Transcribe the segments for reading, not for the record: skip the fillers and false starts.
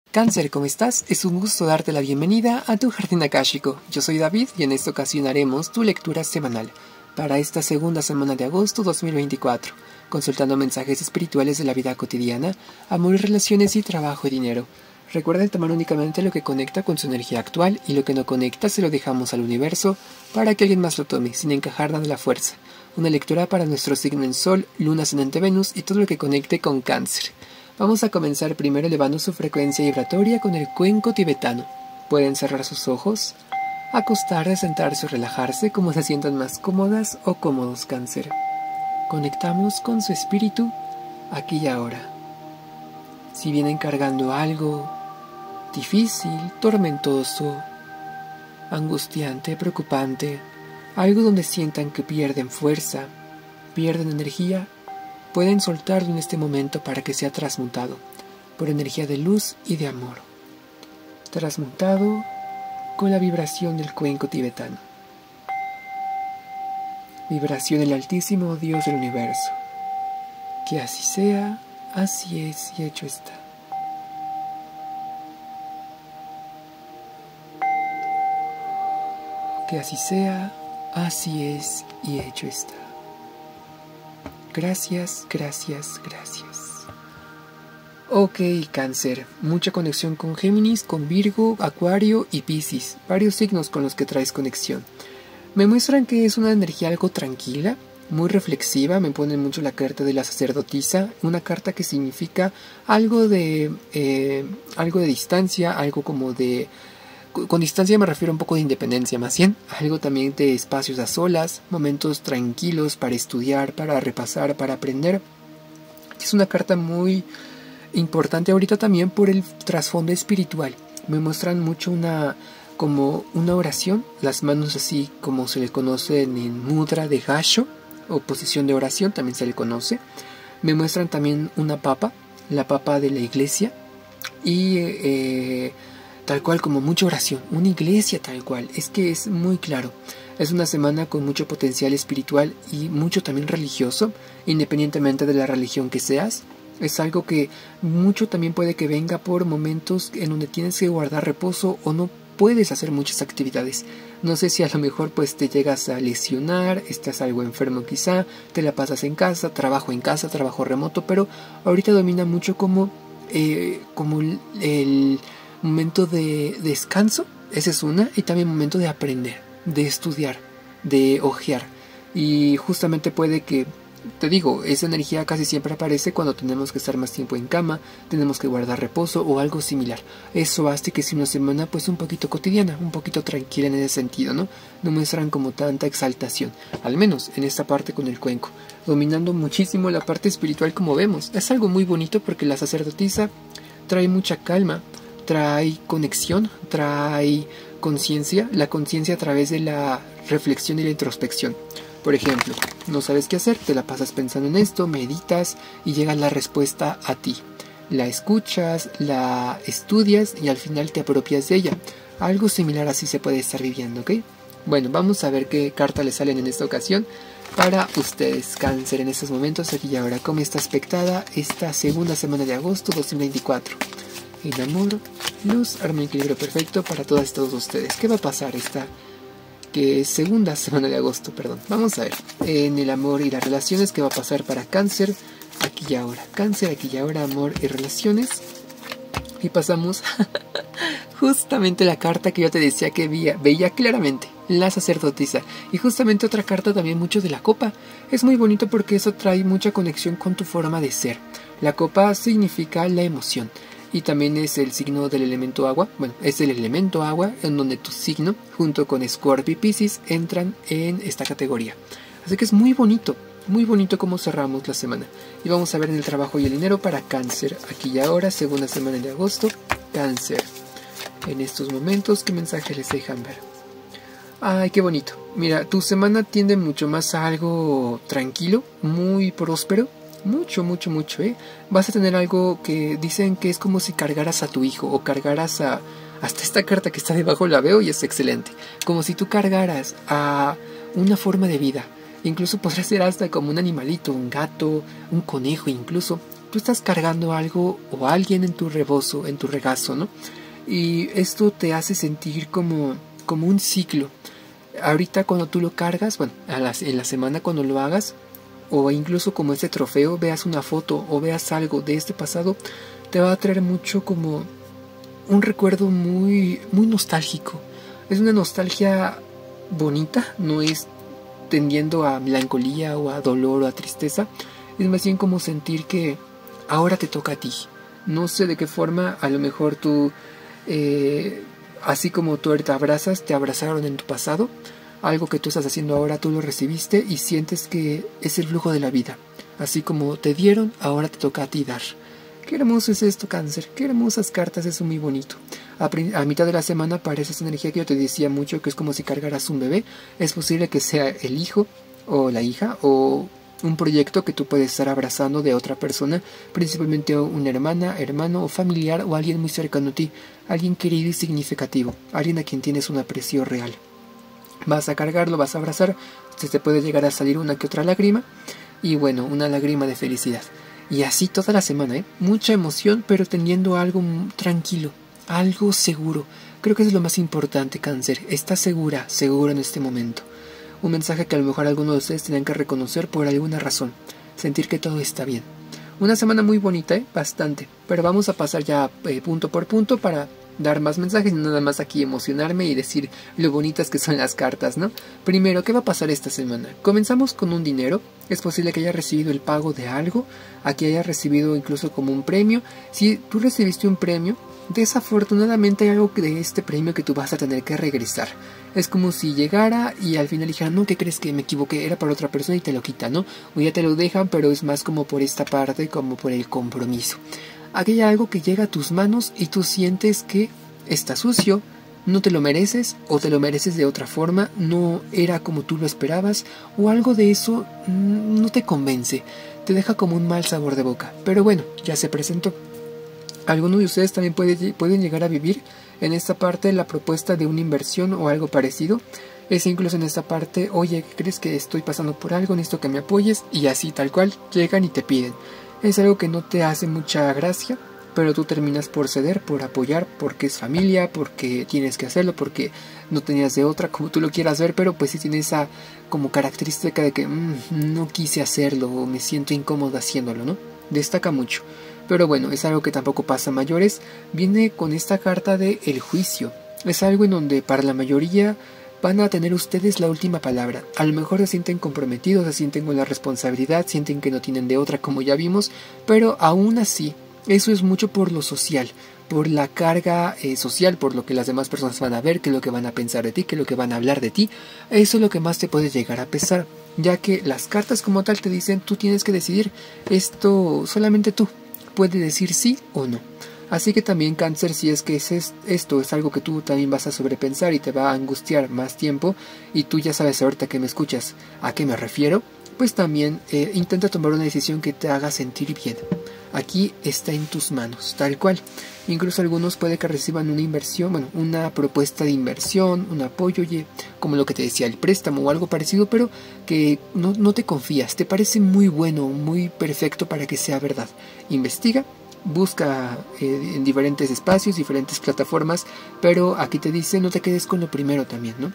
Cáncer, ¿cómo estás? Es un gusto darte la bienvenida a tu jardín akáshico. Yo soy David y en esta ocasión haremos tu lectura semanal para esta segunda semana de agosto 2024, consultando mensajes espirituales de la vida cotidiana, amor y relaciones y trabajo y dinero. Recuerda tomar únicamente lo que conecta con su energía actual y lo que no conecta se lo dejamos al universo para que alguien más lo tome, sin encajar nada de la fuerza. Una lectura para nuestro signo en Sol, Luna, Ascendente, Venus y todo lo que conecte con Cáncer. Vamos a comenzar primero elevando su frecuencia vibratoria con el cuenco tibetano. Pueden cerrar sus ojos, acostarse, sentarse o relajarse como se sientan más cómodas o cómodos, Cáncer. Conectamos con su espíritu aquí y ahora. Si vienen cargando algo difícil, tormentoso, angustiante, preocupante, algo donde sientan que pierden fuerza, pierden energía, pueden soltarlo en este momento para que sea transmutado por energía de luz y de amor. Transmutado con la vibración del cuenco tibetano. Vibración del Altísimo Dios del Universo. Que así sea, así es y hecho está. Que así sea, así es y hecho está. Gracias, gracias, gracias. Ok, Cáncer. Mucha conexión con Géminis, con Virgo, Acuario y Piscis. Varios signos con los que traes conexión. Me muestran que es una energía algo tranquila, muy reflexiva. Me ponen mucho la carta de la sacerdotisa. Una carta que significa algo de distancia, algo como de... Con distancia me refiero a un poco de independencia más bien, algo también de espacios a solas, momentos tranquilos para estudiar, para repasar, para aprender. Es una carta muy importante ahorita también por el trasfondo espiritual. Me muestran mucho como una oración, las manos así como se le conoce en mudra de Gasho, o posición de oración también se le conoce. Me muestran también una papa, la papa de la iglesia, y tal cual como mucha oración, una iglesia tal cual, es que es muy claro. Es una semana con mucho potencial espiritual y mucho también religioso, independientemente de la religión que seas. Es algo que mucho también puede que venga por momentos en donde tienes que guardar reposo o no puedes hacer muchas actividades. No sé si a lo mejor pues te llegas a lesionar, estás algo enfermo quizá, te la pasas en casa, trabajo remoto, pero ahorita domina mucho como el momento de descanso, esa es una, y también momento de aprender, de estudiar, de ojear. Y justamente puede que, te digo, esa energía casi siempre aparece cuando tenemos que estar más tiempo en cama, tenemos que guardar reposo o algo similar. Eso hace que sea una semana pues un poquito cotidiana, un poquito tranquila en ese sentido, ¿no? No muestran como tanta exaltación, al menos en esta parte con el cuenco, dominando muchísimo la parte espiritual como vemos. Es algo muy bonito porque la sacerdotisa trae mucha calma, trae conexión, trae conciencia, la conciencia a través de la reflexión y la introspección. Por ejemplo, no sabes qué hacer, te la pasas pensando en esto, meditas y llega la respuesta a ti. La escuchas, la estudias y al final te apropias de ella. Algo similar así se puede estar viviendo, ¿ok? Bueno, vamos a ver qué cartas le salen en esta ocasión para ustedes, Cáncer, en estos momentos, aquí y ahora. ¿Cómo está aspectada esta segunda semana de agosto 2024? El amor, luz, armonía y equilibrio perfecto para todas y todos ustedes. ¿Qué va a pasar esta segunda semana de agosto? Perdón. Vamos a ver. En el amor y las relaciones, ¿qué va a pasar para Cáncer aquí y ahora? Cáncer aquí y ahora, amor y relaciones. Y pasamos justamente la carta que yo te decía que veía claramente, la sacerdotisa. Y justamente otra carta también mucho de la copa. Es muy bonito porque eso trae mucha conexión con tu forma de ser. La copa significa la emoción. Y también es el signo del elemento agua. Bueno, es el elemento agua en donde tu signo, junto con Scorpio y Piscis, entran en esta categoría. Así que es muy bonito cómo cerramos la semana. Y vamos a ver en el trabajo y el dinero para Cáncer. Aquí y ahora, segunda semana de agosto, Cáncer. En estos momentos, ¿qué mensaje les dejan ver? Ay, qué bonito. Mira, tu semana tiende mucho más a algo tranquilo, muy próspero. Mucho, vas a tener algo que dicen que es como si cargaras a tu hijo o cargaras a... Hasta esta carta que está debajo la veo y es excelente. Como si tú cargaras a una forma de vida. Incluso podrá ser hasta como un animalito, un gato, un conejo incluso. tú estás cargando algo o alguien en tu rebozo, en tu regazo, ¿no? Y esto te hace sentir como un ciclo. Ahorita cuando tú lo cargas, bueno, en la semana cuando lo hagas, o incluso como este trofeo, veas una foto o veas algo de este pasado, te va a traer mucho como un recuerdo muy, muy nostálgico. Es una nostalgia bonita, no es tendiendo a melancolía o a dolor o a tristeza. Es más bien como sentir que ahora te toca a ti. No sé de qué forma, a lo mejor tú, así como tú te abrazas, te abrazaron en tu pasado. Algo que tú estás haciendo ahora, tú lo recibiste y sientes que es el flujo de la vida. Así como te dieron, ahora te toca a ti dar. Qué hermoso es esto, Cáncer. Qué hermosas cartas, es muy bonito. A mitad de la semana aparece esa energía que yo te decía mucho, que es como si cargaras un bebé. Es posible que sea el hijo o la hija o un proyecto que tú puedes estar abrazando de otra persona, principalmente una hermana, hermano o familiar o alguien muy cercano a ti, alguien querido y significativo, alguien a quien tienes un aprecio real. Vas a cargarlo, vas a abrazar, se te puede llegar a salir una que otra lágrima y bueno, una lágrima de felicidad. Y así toda la semana, mucha emoción, pero teniendo algo tranquilo, algo seguro. Creo que eso es lo más importante, Cáncer. Estás seguro en este momento. Un mensaje que a lo mejor algunos de ustedes tenían que reconocer por alguna razón. Sentir que todo está bien. Una semana muy bonita, bastante. Pero vamos a pasar ya punto por punto para dar más mensajes y nada más aquí emocionarme y decir lo bonitas que son las cartas, ¿no? Primero, ¿qué va a pasar esta semana? Comenzamos con un dinero. Es posible que haya recibido el pago de algo. Aquí haya recibido incluso como un premio. Si tú recibiste un premio, desafortunadamente hay algo de este premio que tú vas a tener que regresar. Es como si llegara y al final dijera, no, ¿qué crees que me equivoqué? Era para otra persona y te lo quitan, ¿no? O ya te lo dejan, pero es más como por esta parte, como por el compromiso. Aquí hay algo que llega a tus manos y tú sientes que está sucio, no te lo mereces o te lo mereces de otra forma, no era como tú lo esperabas o algo de eso no te convence, te deja como un mal sabor de boca. Pero bueno, ya se presentó. Algunos de ustedes también pueden llegar a vivir en esta parte la propuesta de una inversión o algo parecido. Es incluso en esta parte, oye, ¿crees que estoy pasando por algo? Necesito que me apoyes. Y así tal cual, llegan y te piden. Es algo que no te hace mucha gracia, pero tú terminas por ceder, por apoyar, porque es familia, porque tienes que hacerlo, porque no tenías de otra, como tú lo quieras ver, pero pues sí tiene esa como característica de que no quise hacerlo o me siento incómodo haciéndolo, ¿no? Destaca mucho. Pero bueno, es algo que tampoco pasa a mayores. Viene con esta carta de el juicio. Es algo en donde para la mayoría van a tener ustedes la última palabra. A lo mejor se sienten comprometidos, se sienten con la responsabilidad, sienten que no tienen de otra como ya vimos, pero aún así, eso es mucho por lo social, por la carga social, por lo que las demás personas van a ver, qué es lo que van a pensar de ti, qué es lo que van a hablar de ti. Eso es lo que más te puede llegar a pesar, ya que las cartas como tal te dicen, tú tienes que decidir, esto solamente tú puedes decir sí o no. Así que también, Cáncer, si es que esto es algo que tú también vas a sobrepensar y te va a angustiar más tiempo, y tú ya sabes ahorita que me escuchas a qué me refiero, pues también intenta tomar una decisión que te haga sentir bien. Aquí está en tus manos, tal cual. Incluso algunos puede que reciban una inversión, bueno, una propuesta de inversión, un apoyo, como lo que te decía, el préstamo o algo parecido, pero que no te confías, te parece muy bueno, muy perfecto para que sea verdad. Investiga. Busca en diferentes espacios, diferentes plataformas, pero aquí te dice no te quedes con lo primero también, ¿no?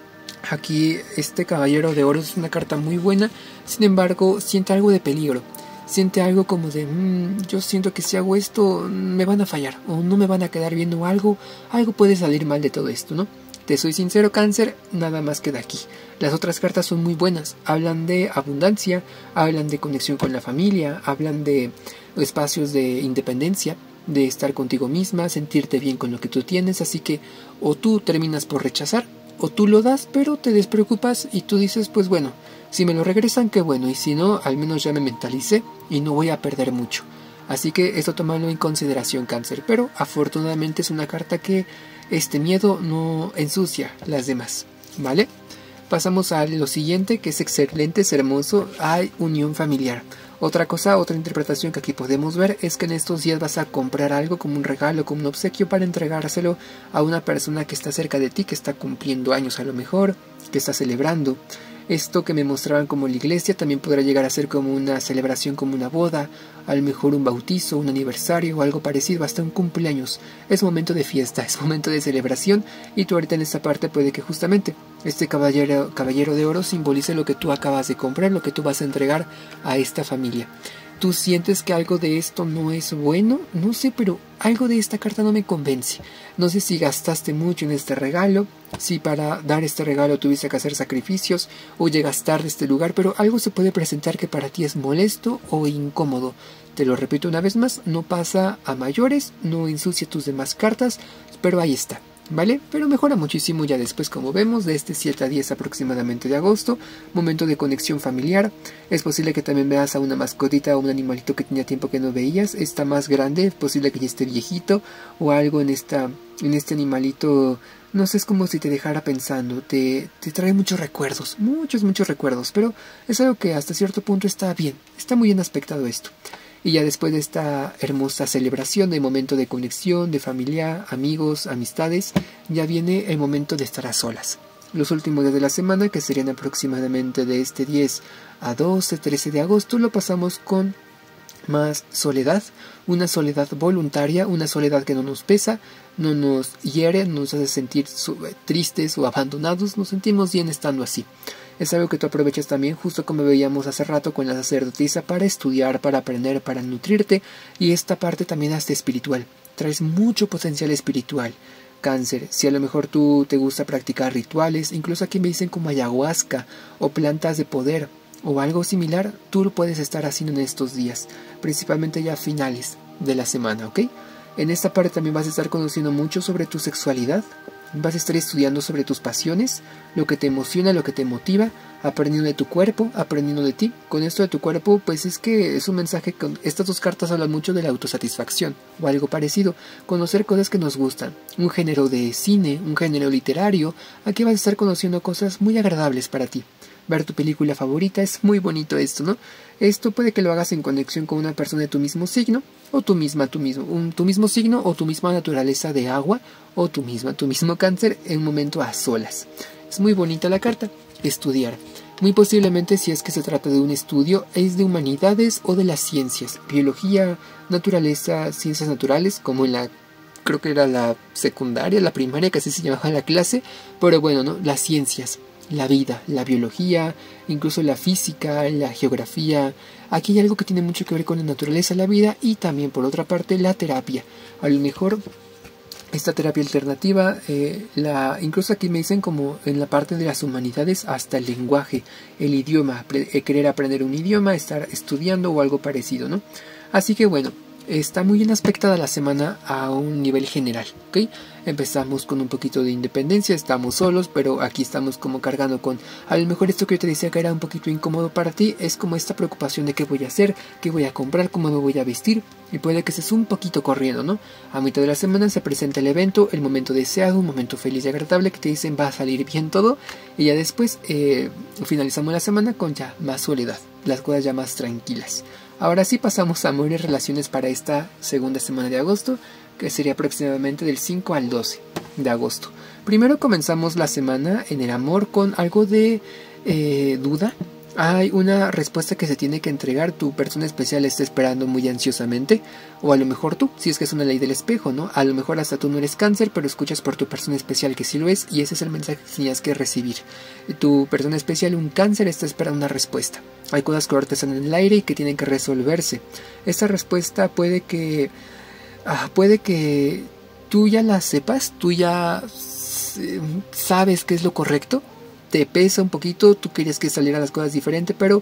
Aquí este caballero de oro es una carta muy buena, sin embargo siente algo de peligro, siente algo como de yo siento que si hago esto me van a fallar o no me van a quedar bien o algo puede salir mal de todo esto, ¿no? Te soy sincero, Cáncer, nada más queda aquí. Las otras cartas son muy buenas, hablan de abundancia, hablan de conexión con la familia, hablan de espacios de independencia, de estar contigo misma, sentirte bien con lo que tú tienes, así que o tú terminas por rechazar, o tú lo das, pero te despreocupas y tú dices, pues bueno, si me lo regresan, qué bueno, y si no, al menos ya me mentalicé y no voy a perder mucho. Así que esto tómalo en consideración, Cáncer, pero afortunadamente es una carta que este miedo no ensucia las demás, ¿vale? Pasamos a lo siguiente, que es excelente, es hermoso, hay unión familiar. Otra cosa, otra interpretación que aquí podemos ver es que en estos días vas a comprar algo como un regalo, como un obsequio para entregárselo a una persona que está cerca de ti, que está cumpliendo años a lo mejor, que está celebrando. Esto que me mostraban como la iglesia también podrá llegar a ser como una celebración, como una boda, a lo mejor un bautizo, un aniversario o algo parecido, hasta un cumpleaños. Es momento de fiesta, es momento de celebración, y tú ahorita en esta parte puede que justamente este caballero de oro simbolice lo que tú acabas de comprar, lo que tú vas a entregar a esta familia. ¿Tú sientes que algo de esto no es bueno? No sé, pero algo de esta carta no me convence. No sé si gastaste mucho en este regalo, si para dar este regalo tuviste que hacer sacrificios o llegas tarde a este lugar, pero algo se puede presentar que para ti es molesto o incómodo. Te lo repito una vez más, no pasa a mayores, no ensucia tus demás cartas, pero ahí está. ¿Vale? Pero mejora muchísimo ya después, como vemos, de este 7 a 10 aproximadamente de agosto, momento de conexión familiar. Es posible que también veas a una mascotita o un animalito que tenía tiempo que no veías, está más grande, es posible que ya esté viejito o algo en este animalito. No sé, es como si te dejara pensando, te trae muchos recuerdos, muchos recuerdos, pero es algo que hasta cierto punto está bien, está muy bien aspectado esto. Y ya después de esta hermosa celebración, de momento de conexión, de familia, amigos, amistades, ya viene el momento de estar a solas. Los últimos días de la semana, que serían aproximadamente de este 10 a 12, 13 de agosto, lo pasamos con más soledad, una soledad voluntaria, una soledad que no nos pesa, no nos hiere, no nos hace sentir tristes o abandonados, nos sentimos bien estando así. Es algo que tú aprovechas también, justo como veíamos hace rato con la sacerdotisa, para estudiar, para aprender, para nutrirte, y esta parte también hasta espiritual. Traes mucho potencial espiritual. Cáncer, si a lo mejor tú te gusta practicar rituales, incluso aquí me dicen como ayahuasca o plantas de poder o algo similar, tú lo puedes estar haciendo en estos días, principalmente ya a finales de la semana, ¿ok? En esta parte también vas a estar conociendo mucho sobre tu sexualidad. Vas a estar estudiando sobre tus pasiones, lo que te emociona, lo que te motiva, aprendiendo de tu cuerpo, aprendiendo de ti. Con esto de tu cuerpo, pues es que es un mensaje que estas dos cartas hablan mucho de la autosatisfacción o algo parecido. Conocer cosas que nos gustan, un género de cine, un género literario. Aquí vas a estar conociendo cosas muy agradables para ti. Ver tu película favorita, es muy bonito esto, ¿no? Esto puede que lo hagas en conexión con una persona de tu mismo signo, o tu mismo signo, o tu misma naturaleza de agua, o tu mismo cáncer, en un momento a solas. Es muy bonita la carta. Estudiar. Muy posiblemente, si es que se trata de un estudio, es de humanidades o de las ciencias, biología, naturaleza, ciencias naturales, como en creo que era la secundaria, la primaria, que así se llamaba la clase, pero bueno, ¿no? Las ciencias. La vida, la biología, incluso la física, la geografía. Aquí hay algo que tiene mucho que ver con la naturaleza, la vida, y también por otra parte la terapia. A lo mejor esta terapia alternativa, incluso aquí me dicen como en la parte de las humanidades, hasta el lenguaje, el idioma, querer aprender un idioma, estar estudiando o algo parecido, ¿no? Así que bueno, está muy bien aspectada la semana a un nivel general, ¿ok? Empezamos con un poquito de independencia, estamos solos, pero aquí estamos como cargando con, a lo mejor esto que yo te decía que era un poquito incómodo para ti, es como esta preocupación de qué voy a hacer, qué voy a comprar, cómo me voy a vestir, y puede que estés un poquito corriendo, ¿no? A mitad de la semana se presenta el evento, el momento deseado, un momento feliz y agradable que te dicen va a salir bien todo, y ya después finalizamos la semana con ya más soledad, las cosas ya más tranquilas. Ahora sí pasamos a amor y relaciones para esta segunda semana de agosto, que sería aproximadamente del 5 al 12 de agosto. Primero comenzamos la semana en el amor con algo de duda. Hay una respuesta que se tiene que entregar, tu persona especial está esperando muy ansiosamente, o a lo mejor tú, si es que es una ley del espejo, ¿no? A lo mejor hasta tú no eres cáncer, pero escuchas por tu persona especial que sí lo es, y ese es el mensaje que tenías que recibir. Tu persona especial, un cáncer, está esperando una respuesta. Hay cosas que ahorita están en el aire y que tienen que resolverse. Esta respuesta puede que tú ya la sepas, tú ya sabes qué es lo correcto, te pesa un poquito, tú querías que salieran las cosas diferente, pero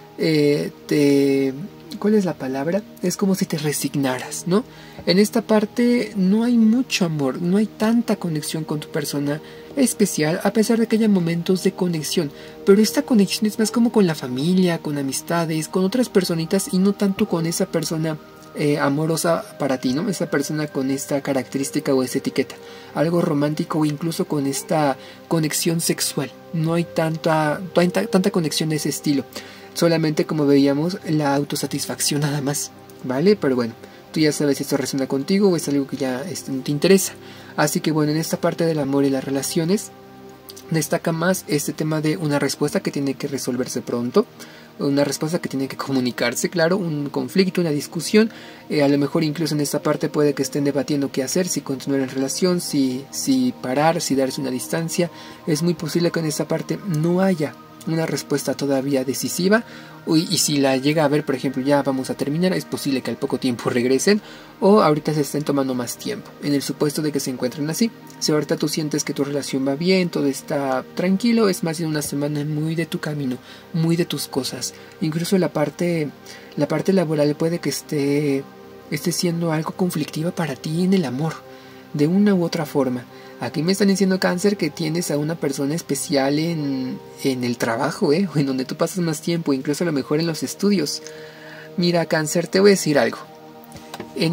¿cuál es la palabra? Es como si te resignaras, ¿no? En esta parte no hay mucho amor, no hay tanta conexión con tu persona especial, a pesar de que haya momentos de conexión, pero esta conexión es más como con la familia, con amistades, con otras personitas, y no tanto con esa persona amorosa para ti, ¿no? Esa persona con esta característica o esa etiqueta, algo romántico o incluso con esta conexión sexual. No hay tanta conexión de ese estilo, solamente como veíamos la autosatisfacción nada más, ¿vale? Pero bueno, tú ya sabes si esto resuena contigo o es algo que ya te interesa. Así que bueno, en esta parte del amor y las relaciones, destaca más este tema de una respuesta que tiene que resolverse pronto, una respuesta que tiene que comunicarse, claro, un conflicto, una discusión. A lo mejor incluso en esta parte puede que estén debatiendo qué hacer, si continuar en relación, si parar, si darse una distancia. Es muy posible que en esta parte no haya una respuesta todavía decisiva, y si la llega a ver, por ejemplo, ya vamos a terminar, es posible que al poco tiempo regresen, o ahorita se estén tomando más tiempo, en el supuesto de que se encuentren así. Si ahorita tú sientes que tu relación va bien, todo está tranquilo, es más bien una semana muy de tu camino, muy de tus cosas. Incluso la parte laboral puede que esté siendo algo conflictiva para ti en el amor, de una u otra forma. Aquí me están diciendo, Cáncer, que tienes a una persona especial en el trabajo, o en donde tú pasas más tiempo, incluso a lo mejor en los estudios. Mira, Cáncer, te voy a decir algo. En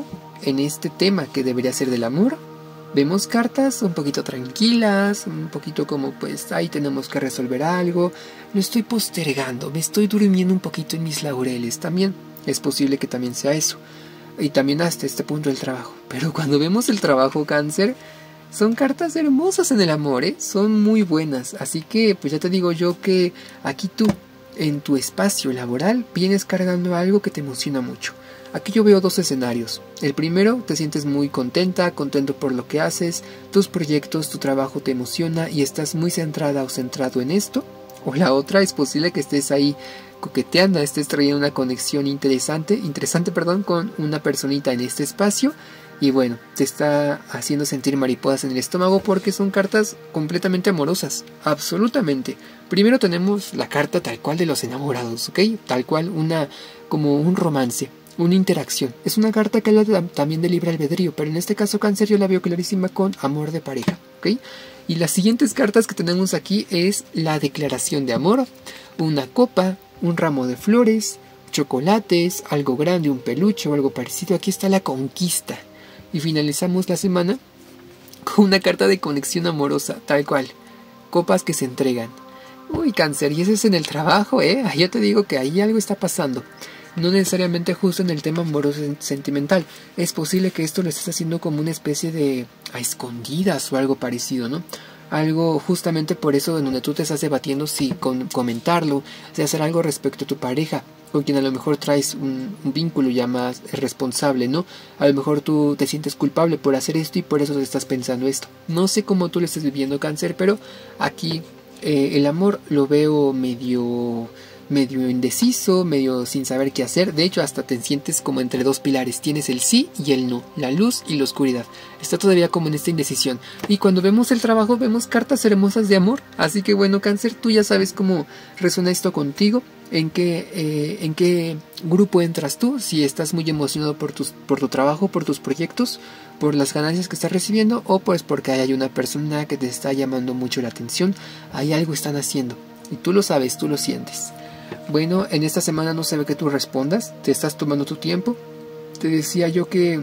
este tema que debería ser del amor, vemos cartas un poquito tranquilas, un poquito como pues ahí tenemos que resolver algo, lo estoy postergando, me estoy durmiendo un poquito en mis laureles. También es posible que también sea eso, y también hasta este punto del trabajo. Pero cuando vemos el trabajo, Cáncer, son cartas hermosas en el amor, son muy buenas. Así que pues ya te digo yo que aquí tú, en tu espacio laboral, vienes cargando algo que te emociona mucho. Aquí yo veo dos escenarios. El primero, te sientes muy contento por lo que haces, tus proyectos, tu trabajo te emociona y estás muy centrada o centrado en esto. O la otra, es posible que estés ahí coqueteando, estés trayendo una conexión interesante, con una personita en este espacio. Y bueno, te está haciendo sentir mariposas en el estómago porque son cartas completamente amorosas, absolutamente. Primero tenemos la carta tal cual de los enamorados, ¿ok? Tal cual como un romance, una interacción. Es una carta que habla también de libre albedrío, pero en este caso, Cáncer, yo la veo clarísima con amor de pareja, ¿ok? Y las siguientes cartas que tenemos aquí es la declaración de amor, una copa, un ramo de flores, chocolates, algo grande, un peluche o algo parecido. Aquí está la conquista. Y finalizamos la semana con una carta de conexión amorosa, tal cual. Copas que se entregan. Uy, Cáncer, y ese es en el trabajo, Ya te digo que ahí algo está pasando. No necesariamente justo en el tema amoroso sentimental. Es posible que esto lo estés haciendo como una especie de a escondidas o algo parecido, ¿no? Algo justamente por eso en donde tú te estás debatiendo si comentarlo, si hacer algo respecto a tu pareja, con quien a lo mejor traes un vínculo ya más responsable, ¿no? A lo mejor tú te sientes culpable por hacer esto y por eso te estás pensando esto. No sé cómo tú lo estés viviendo, Cáncer, pero aquí el amor lo veo medio indeciso, medio sin saber qué hacer. De hecho, hasta te sientes como entre dos pilares. Tienes el sí y el no, la luz y la oscuridad. Está todavía como en esta indecisión. Y cuando vemos el trabajo, vemos cartas hermosas de amor. Así que bueno, Cáncer, tú ya sabes cómo resuena esto contigo. En qué grupo entras tú, si estás muy emocionado por tu trabajo, por tus proyectos, por las ganancias que estás recibiendo, o pues porque hay una persona que te está llamando mucho la atención. Hay algo están haciendo y tú lo sabes, tú lo sientes. Bueno, en esta semana no se ve que tú respondas, te estás tomando tu tiempo. Te decía yo que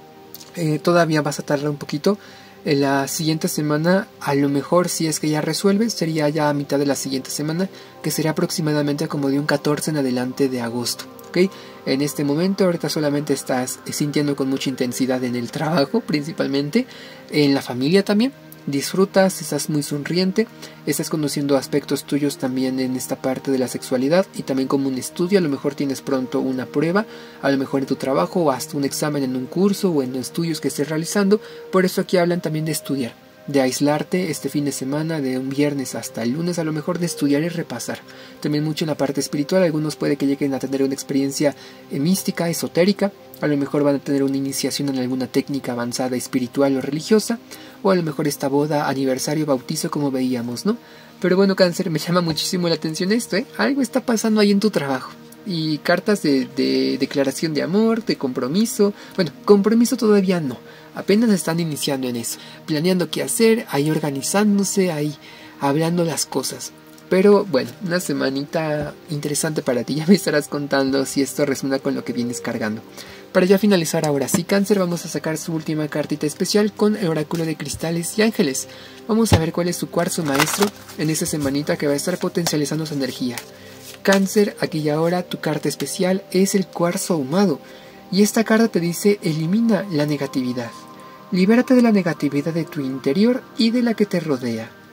todavía vas a tardar un poquito. En la siguiente semana, a lo mejor si es que ya resuelves, sería ya a mitad de la siguiente semana, que sería aproximadamente como de un 14 en adelante de agosto, ¿ok? En este momento, ahorita solamente estás sintiendo con mucha intensidad en el trabajo, principalmente, en la familia también. Disfrutas, estás muy sonriente, estás conociendo aspectos tuyos también en esta parte de la sexualidad y también como un estudio. A lo mejor tienes pronto una prueba, a lo mejor en tu trabajo o hasta un examen en un curso o en estudios que estés realizando. Por eso aquí hablan también de estudiar, de aislarte este fin de semana, de un viernes hasta el lunes, a lo mejor de estudiar y repasar. También mucho en la parte espiritual, algunos puede que lleguen a tener una experiencia mística, esotérica, a lo mejor van a tener una iniciación en alguna técnica avanzada espiritual o religiosa, o a lo mejor esta boda, aniversario, bautizo como veíamos, ¿no? Pero bueno, Cáncer, me llama muchísimo la atención esto, Algo está pasando ahí en tu trabajo. Y cartas de declaración de amor, de compromiso. Bueno, compromiso todavía no. Apenas están iniciando en eso. Planeando qué hacer, ahí organizándose, ahí hablando las cosas. Pero bueno, una semanita interesante para ti. Ya me estarás contando si esto resuena con lo que vienes cargando. Para ya finalizar ahora sí, Cáncer, vamos a sacar su última cartita especial con el oráculo de cristales y ángeles. Vamos a ver cuál es su cuarzo maestro en esa semanita que va a estar potencializando su energía. Cáncer, aquí y ahora tu carta especial es el cuarzo ahumado. Y esta carta te dice: elimina la negatividad. Libérate de la negatividad de tu interior y de la que te rodea.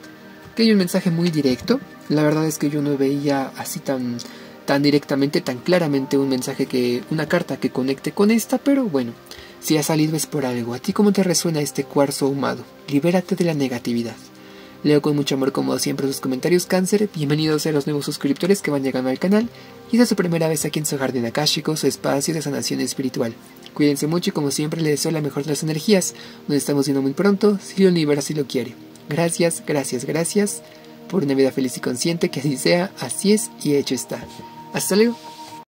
que hay un mensaje muy directo. La verdad es que yo no veía así tan directamente, tan claramente un mensaje una carta que conecte con esta, pero bueno, si ha salido es por algo. ¿A ti cómo te resuena este cuarzo ahumado? Libérate de la negatividad. Leo con mucho amor como siempre sus comentarios, Cáncer. Bienvenidos a los nuevos suscriptores que van llegando al canal y esta es su primera vez aquí en su jardín akáshico, su espacio de sanación espiritual. Cuídense mucho y como siempre les deseo la mejor de las energías. Nos estamos viendo muy pronto, si el universo así lo quiere. Gracias, gracias, gracias por una vida feliz y consciente, que así sea, así es y hecho está. Hasta luego.